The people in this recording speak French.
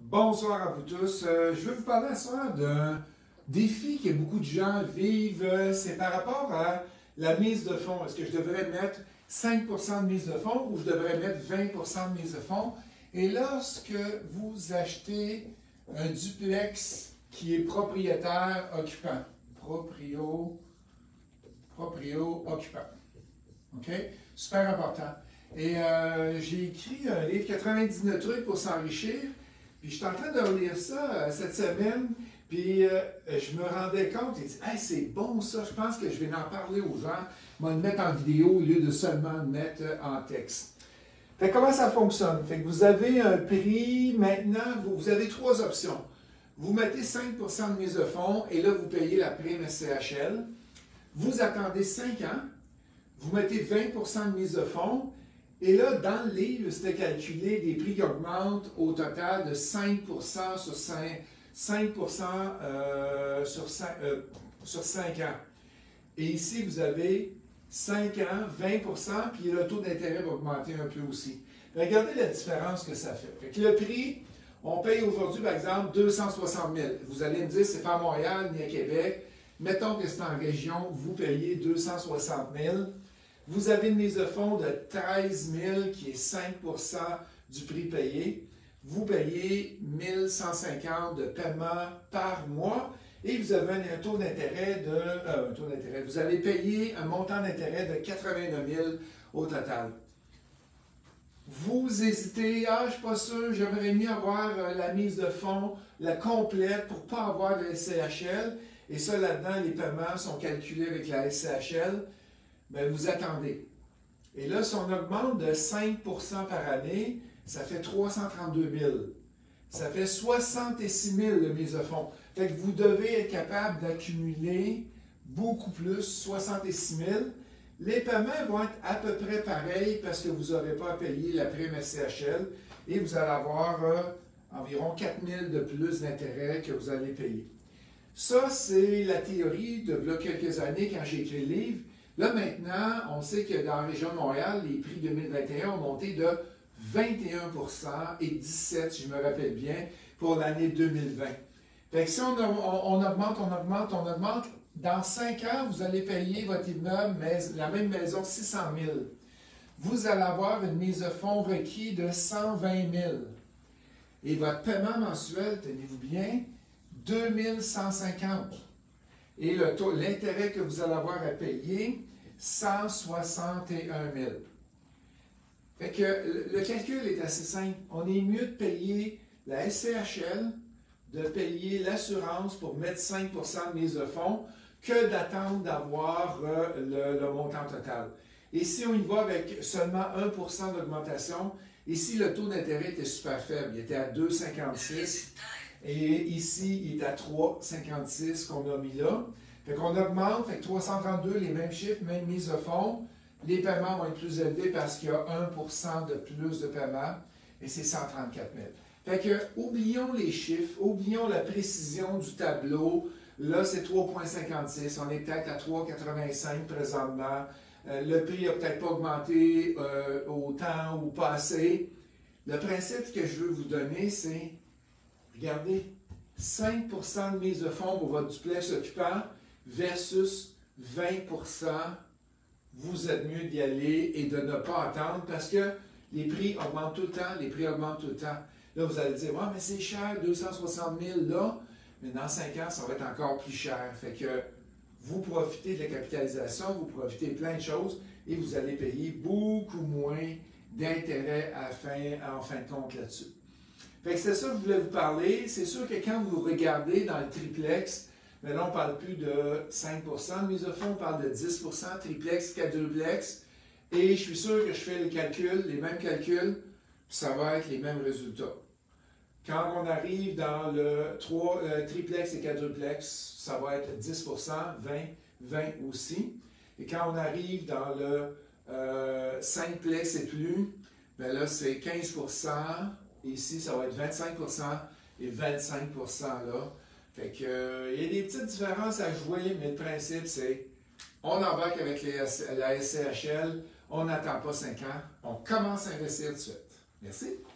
Bonsoir à vous tous. Je vais vous parler ce soir d'un défi que beaucoup de gens vivent. C'est par rapport à la mise de fonds. Est-ce que je devrais mettre 5% de mise de fonds ou je devrais mettre 20% de mise de fonds? Et lorsque vous achetez un duplex qui est propriétaire-occupant, proprio-occupant, OK? Super important. Et j'ai écrit un livre, 99 trucs pour s'enrichir. Puis je suis en train de relire ça cette semaine, puis je me rendais compte, et dit, hey, c'est bon ça, je pense que je vais en parler aux gens, je vais le mettre en vidéo au lieu de seulement le mettre en texte. Fait que comment ça fonctionne? Fait que vous avez un prix, maintenant, vous avez trois options. Vous mettez 5% de mise de fonds, et là, vous payez la prime SCHL. Vous attendez 5 ans, vous mettez 20% de mise de fonds, et là, dans le livre, c'était calculé des prix qui augmentent au total de 5% sur 5 ans. Et ici, vous avez 5 ans, 20%, puis le taux d'intérêt va augmenter un peu aussi. Regardez la différence que ça fait. Fait que le prix, on paye aujourd'hui, par exemple, 260 000. Vous allez me dire, c'est pas à Montréal ni à Québec. Mettons que c'est en région, vous payez 260 000. Vous avez une mise de fonds de 13 000 qui est 5% du prix payé. Vous payez 1 150 de paiement par mois et vous avez un taux d'intérêt de... vous allez payer un montant d'intérêt de 89 000 au total. Vous hésitez, ah, je ne suis pas sûr, j'aimerais mieux avoir la mise de fonds, la complète pour ne pas avoir de SCHL. Et ça, là-dedans, les paiements sont calculés avec la SCHL. Bien, vous attendez. Et là, si on augmente de 5% par année, ça fait 332 000. Ça fait 66 000 de mise de fonds. Fait que vous devez être capable d'accumuler beaucoup plus, 66 000. Les paiements vont être à peu près pareils parce que vous n'aurez pas à payer la prime SCHL et vous allez avoir environ 4 000 de plus d'intérêt que vous allez payer. Ça, c'est la théorie de quelques années quand j'ai écrit le livre. Là, maintenant, on sait que dans la région de Montréal, les prix 2021 ont monté de 21% et 17%, si je me rappelle bien, pour l'année 2020. Fait que si on augmente, dans 5 ans, vous allez payer votre immeuble, la même maison, 600 000. Vous allez avoir une mise de fonds requis de 120 000. Et votre paiement mensuel, tenez-vous bien, 2 150. Et l'intérêt que vous allez avoir à payer, 161 000. Fait que le calcul est assez simple. On est mieux de payer la SCHL, de payer l'assurance pour mettre 5% de mise de fonds, que d'attendre d'avoir le montant total. Et si on y va avec seulement 1% d'augmentation, ici le taux d'intérêt était super faible, il était à 2,56. Et ici, il est à 3,56 qu'on a mis là. Fait qu'on augmente, fait que 332, les mêmes chiffres, même mise de fonds. Les paiements vont être plus élevés parce qu'il y a 1% de plus de paiement et c'est 134 000. Fait que, oublions les chiffres, oublions la précision du tableau. Là, c'est 3,56. On est peut-être à 3,85 présentement. Le prix n'a peut-être pas augmenté autant ou pas assez. Le principe que je veux vous donner, c'est, regardez, 5% de mise de fonds pour votre duplex occupant versus 20%, vous êtes mieux d'y aller et de ne pas attendre parce que les prix augmentent tout le temps, Là, vous allez dire, ouais, mais c'est cher, 260 000 là, mais dans 5 ans, ça va être encore plus cher. Fait que vous profitez de la capitalisation, vous profitez de plein de choses et vous allez payer beaucoup moins d'intérêt en fin de compte là-dessus. Fait que c'est ça que je voulais vous parler. C'est sûr que quand vous regardez dans le triplex, mais là, on ne parle plus de 5% de mise de fonds, on parle de 10%, triplex, quadruplex. Et je suis sûr que je fais les mêmes calculs, puis ça va être les mêmes résultats. Quand on arrive dans le triplex et quadruplex, ça va être 10%, 20 aussi. Et quand on arrive dans le 5plex et plus, bien là, c'est 15%. Ici, ça va être 25% et 25% là. Fait que, il y a des petites différences à jouer, mais le principe, c'est on embarque avec la SCHL, on n'attend pas 5 ans, on commence à investir tout de suite. Merci.